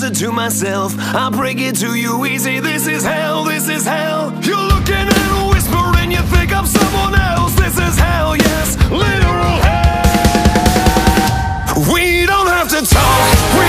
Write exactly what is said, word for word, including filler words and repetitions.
closer to myself. I break it to you easy. This is hell, this is hell. You're looking and whispering, you think I'm someone else. This is hell, yes, literal hell. We don't have to talk.